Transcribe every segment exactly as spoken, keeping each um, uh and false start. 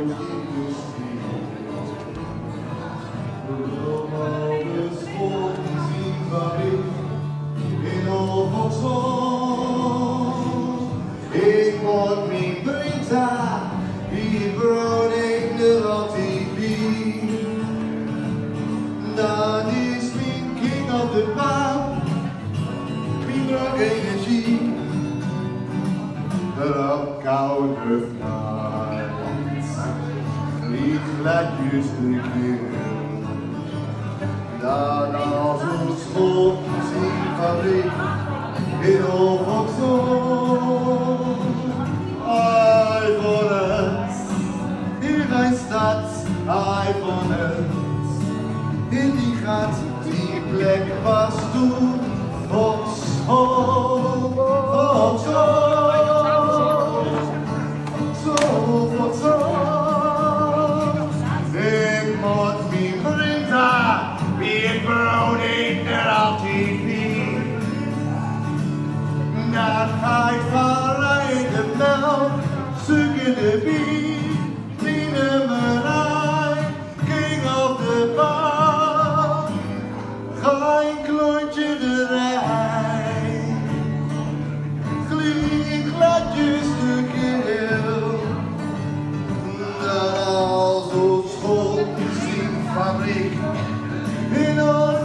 Ik word mijn Brita, die brood ik nu altijd wie. Dat is mijn king op de baan, mijn brood energie. Op koude nacht, niet gladjes de keel. Dan als een schop zien fabriek in Hoofdzoon. Ai voor het, hier een stad, ai van het. In die gaat die plek was toen Hoofdzoon, Hoofdzoon. Ik moet mijn Brita, wie brood ik er altijd wie. Dat ga ik verrijden melk, zoeken de wie, die nummerij, king op de baan. Ga een klontje de rij, glien gladjes de keel. Dat als op school zien fabriek in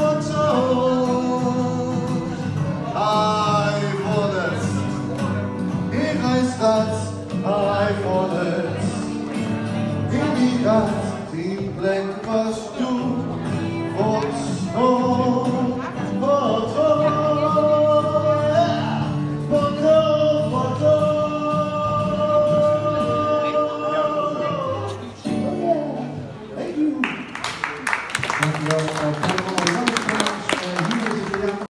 Hoofdzoon. Ai voor het, in een stad, ai voor het. In die gat, die plek was toen Hoofdzoon, Hoofdzoon. Hoofdzoon, Hoofdzoon. Thank you. Dankjewel.